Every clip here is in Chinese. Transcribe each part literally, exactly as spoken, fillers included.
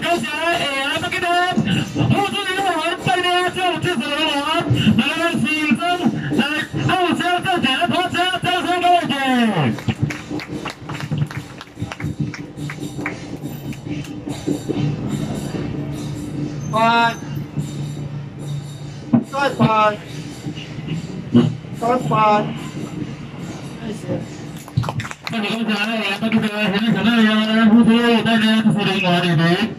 恭喜诶，阿不记得，后助理我们带领就支持人员，来请真来后车正点的拖车，掌声各位给。 快，再快，再快，谢谢。 那你刚才也不记得，现在可能有后助理带领支持人员里面。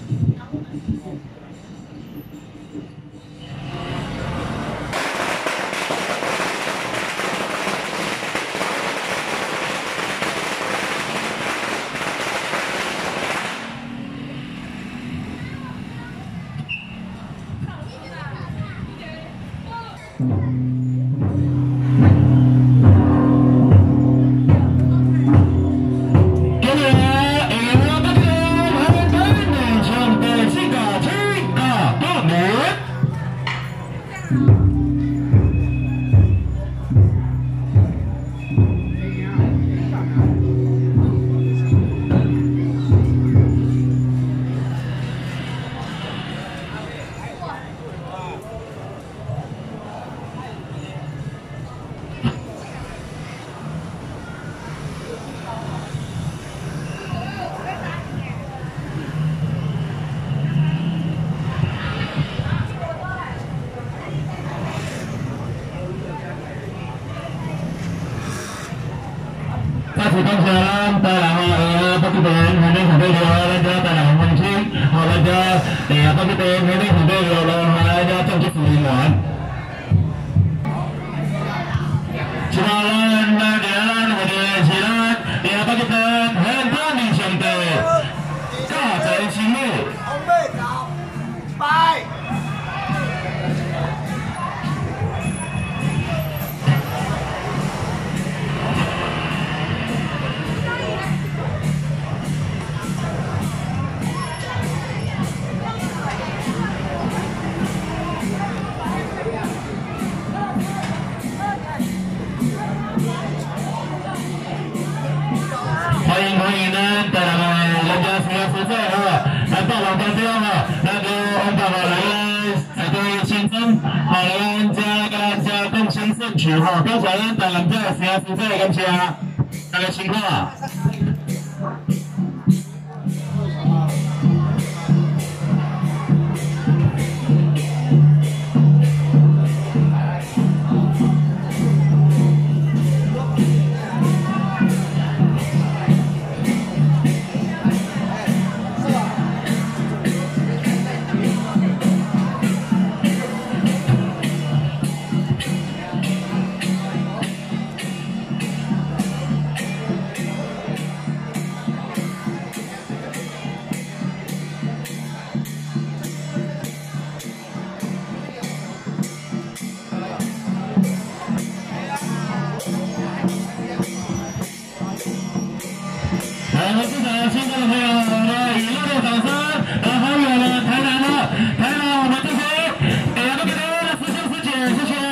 再次恭喜咱台南呃北极队海边团队了，咱家台南红星，好咱家呃北极队海边团队了，咱家正式成员。其他人咱咱或者是咱呃北极队很多名兄弟，加在心里。红队早，拜。 欢迎欢迎呢，带来了人家是要负责哈，来到了当中哈，那个我们把来这个先生，好人家跟人家共襄盛举哈，多少人带人家是要负责感谢，大概情况。 来，我现场现场的朋友，我们以热烈掌声，然后有了台南的，台南我们这些，呃，那个师兄师姐，谢谢。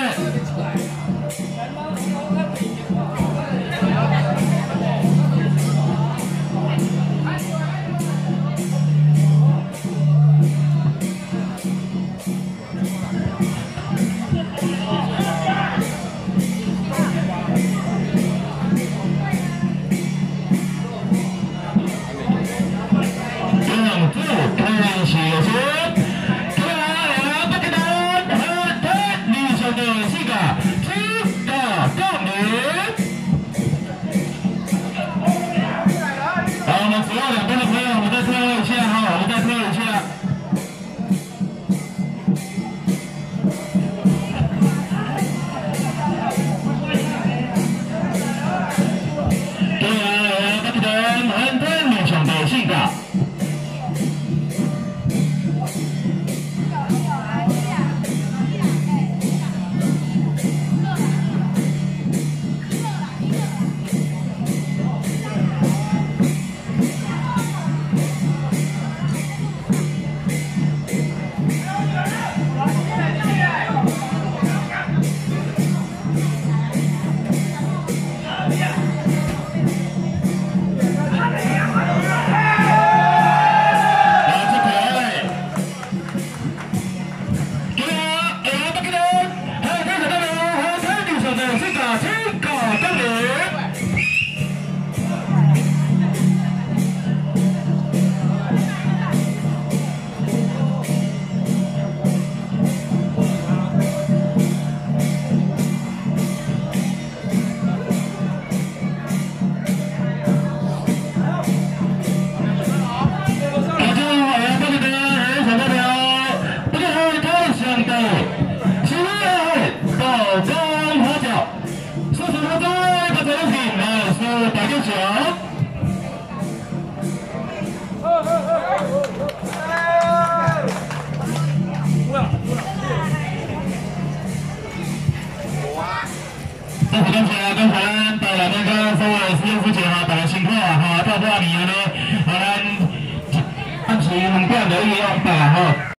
这是刚才刚才带来那个所谓实验之前哈，大家辛苦啊哈，到半年呢，咱暂时两点就用百哈。